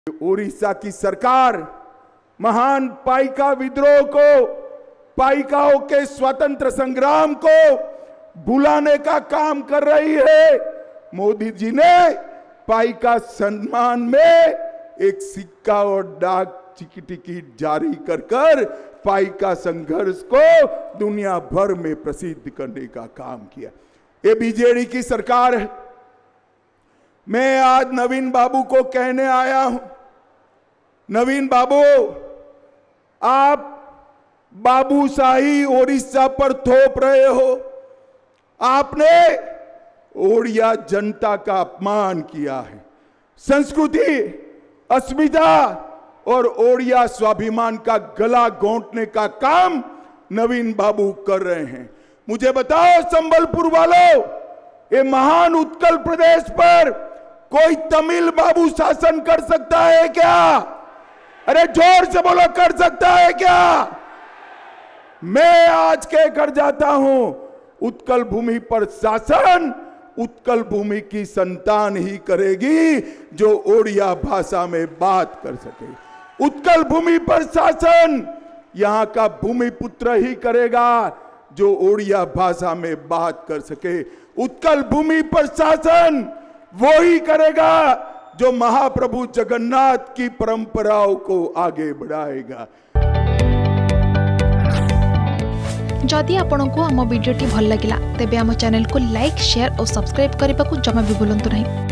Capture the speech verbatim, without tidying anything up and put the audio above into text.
उड़ीसा की सरकार महान पाइका विद्रोह को, पाइकाओं के स्वतंत्र संग्राम को भुलाने का काम कर रही है। मोदी जी ने पाइका सम्मान में एक सिक्का और डाक टिकट जारी कर कर पाइका संघर्ष को दुनिया भर में प्रसिद्ध करने का काम किया। ये बीजेडी की सरकार है। मैं आज नवीन बाबू को कहने आया हूं, नवीन बाबू, आप बाबूशाही ओडिशा पर थोप रहे हो। आपने ओडिया जनता का अपमान किया है। संस्कृति, अस्मिता और ओडिया स्वाभिमान का गला घोंटने का काम नवीन बाबू कर रहे हैं। मुझे बताओ संबलपुर वालों, ये महान उत्कल प्रदेश पर कोई तमिल बाबू शासन कर सकता है क्या? अरे जोर से बोलो, कर सकता है क्या? मैं आज कह कर जाता हूं, उत्कल भूमि पर शासन उत्कल भूमि की संतान ही करेगी जो ओडिया भाषा में बात कर सके। उत्कल भूमि पर शासन यहां का भूमिपुत्र ही करेगा जो ओडिया भाषा में बात कर सके। उत्कल भूमि पर शासन वो ही करेगा जो महाप्रभु जगन्नाथ की परंपराओं को आगे बढ़ाएगा। जदि आपंक आम भिडी भल लगा तेब आम चैनल को लाइक, शेयर और सब्सक्राइब करने को जमा भी भूलु नहीं।